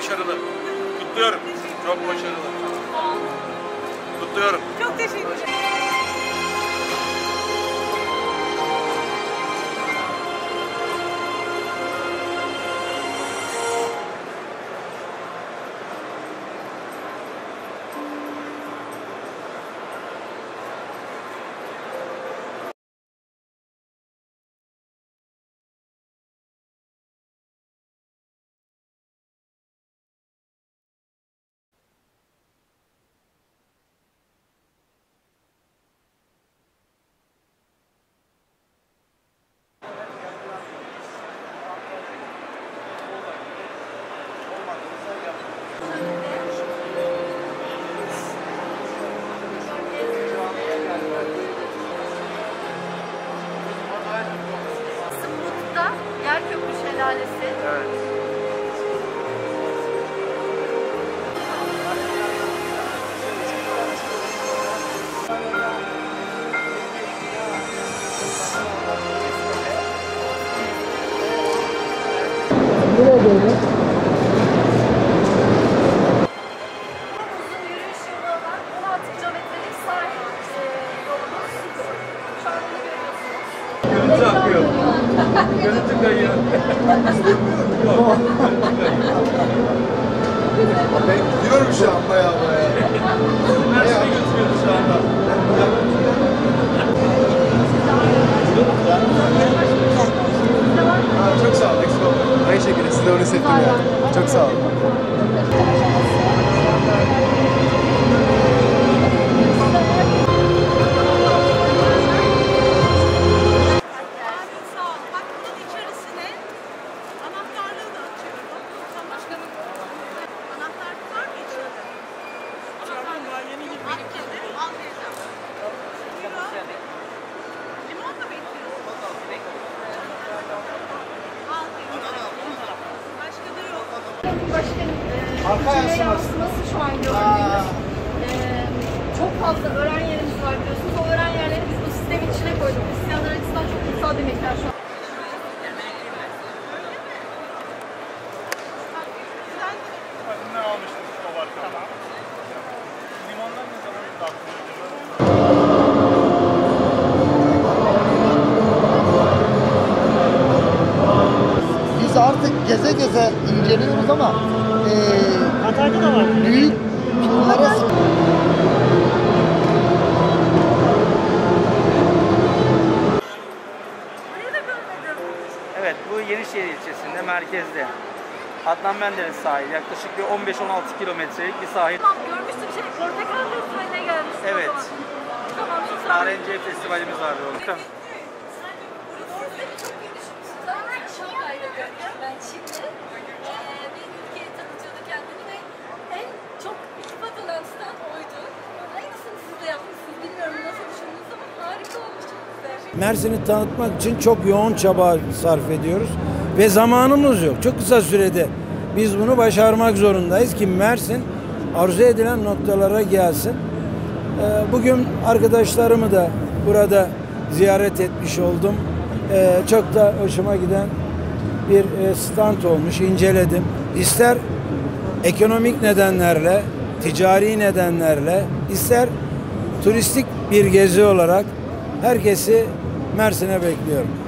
başarılı. Kutluyorum. Çok başarılı. Kutluyorum. Çok teşekkür ederim. Sımbut'ta Yerköprü Şelalesi. Evet. Uzun yürüyüş yolu olan 16 kilometrelik sahil yolumuz. Şu an bunu görüyorsunuz. Görüntü akıyor. Görüntü kayıyor. Ben gidiyorum şu an bayağı. Mersin'e götürüyoruz şu anda. Çok sağ ol. Eksik olma. Aynı şekilde size onu hissettim ya. Çok sağ ol. Sağ ol. Bak bunun içerisine anahtarlığı da açıyorum. Başkanım. Anahtar var mı içeride? Anahtarlığı var. Yeni gibi. Al vereceğim. Limon da bekliyorsun. Al başka da yok. Başkanım, Arka içine yansıması. yansıması şu an gördüğünüz. Çok fazla öğren yerimiz var biliyorsunuz. O öğren yerleri biz bu sistemin içine koyduk. İsteyenler açısından çok kutsal bir mekan şu an. Ne almıştık o barkada? Limonlar ne zaman dağıtılıyor? Biz artık geze geze inceliyoruz ama Hatay'da da var. büyük turlara Evet, bu Yenişehir ilçesinde, merkezde. Adnan Menderes sahili, yaklaşık bir 15-16 kilometrelik bir sahil. Tamam, görmüştüm Portakal Festivali'ne gelmiştim Evet. o zaman. Tamam, şu sahne. Narenciye festivalimiz vardı orada. Çok kaydediyorum ben şimdi. Bir ülkeyi tanıtıyordu kendini ve en çok iltifat alan stand oydu. Aynısını siz de yapmışsınız. Bilmiyorum nasıl düşündünüz ama harika olmuş. Çok güzel. Mersin'i tanıtmak için çok yoğun çaba sarf ediyoruz ve zamanımız yok. Çok kısa sürede biz bunu başarmak zorundayız ki Mersin arzu edilen noktalara gelsin. Bugün arkadaşlarımı da burada ziyaret etmiş oldum. Çok da hoşuma giden bir stand olmuş, inceledim. İster ekonomik nedenlerle, ticari nedenlerle, ister turistik bir gezi olarak herkesi Mersin'e bekliyorum.